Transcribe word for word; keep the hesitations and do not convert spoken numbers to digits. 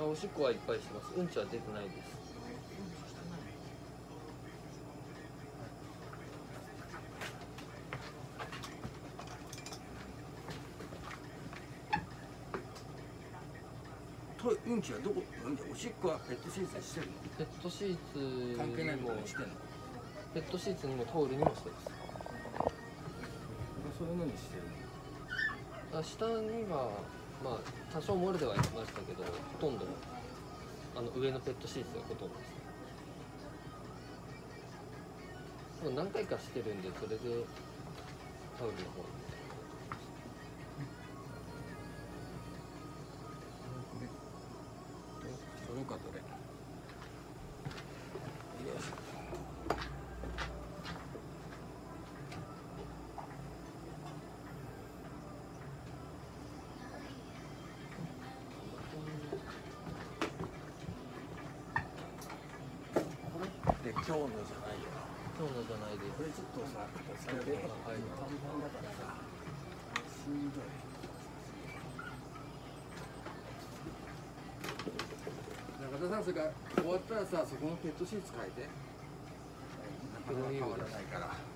あ、おしっこはいっぱいしてます。うんちは出てないです。 うんちはどこ、おしっこはペットシーツにしてるの？ ペットシーツ関係ないものにしてんの？ ペットシーツにもタオルにもしてます。 そういうのにしてるの？あ、下にはまあ多少漏れてはいましたけど、ほとんどあの上のペットシーツがほとんどですね。何回かしてるんで、それでタオルの方に。 取ろうか、どれ。よいしょ。で、今日のじゃないよ。 今日のじゃないです。 これちょっとさ、それで、はい、短パンだからさ、しんどい。中田さん、それから終わったらさ、そこのペットシーツ変えて。なかなか変わらないから。